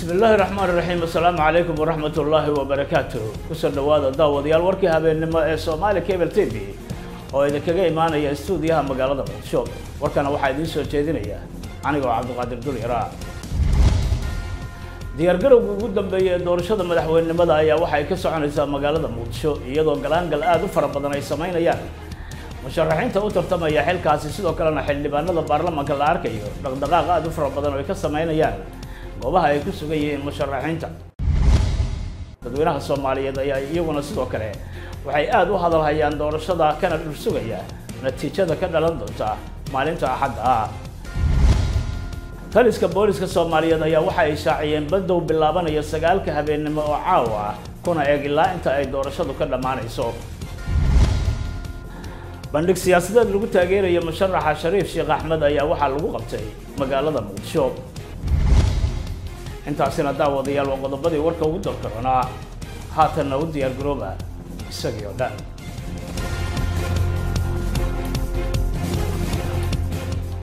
بسم الله الرحمن الرحيم السلام عليكم ورحمة الله وبركاته كسر دوادا داوديال warkii habeenimo ee Soomaali Cable TV oo idin kaga imaanaya stuudiyaha magaalada Muqdisho warkana waxa idin soo jeedinaya aniga Cabdiqaadir Dulyara diyaargarowga ugu dambeeyay doorashada madaxweynenimada ayaa waxa ay ka soconaysaa magaalada Muqdisho iyadoo galaangal aad u fara badan ay sameynayaan musharaxiinta u tartamaya xilkaasi sidoo kalena xildhibaanada baarlamaanka la arkayo dhaqdhaqaaq aad u fara badan oo ay ka sameynayaan goobaha ay ku sugan yihiin musharaxiinta dadweynaha Soomaaliyeed ayaa iyaguna sidoo kale waxay aad u hadal hayaan doorashada kana dhursugaya natiijada ka dhalan doonta maalinta Axadda taliska booliska Soomaaliyeed ayaa waxa ay shaaciyeen bandow bilaabanaya 9 habeenimo oo caawa kuna eeg ilaa inta ay doorashadu ka dhamaanayso bandhig siyaasadeed lagu taageerayo musharaxa Shariif Sheekh Axmed ayaa waxa lagu qabtay magaalada Muqdisho intaasina daawadayaal waa qodobadii warka ugu dalkarana haatan u diyaar garooba isagoo dhan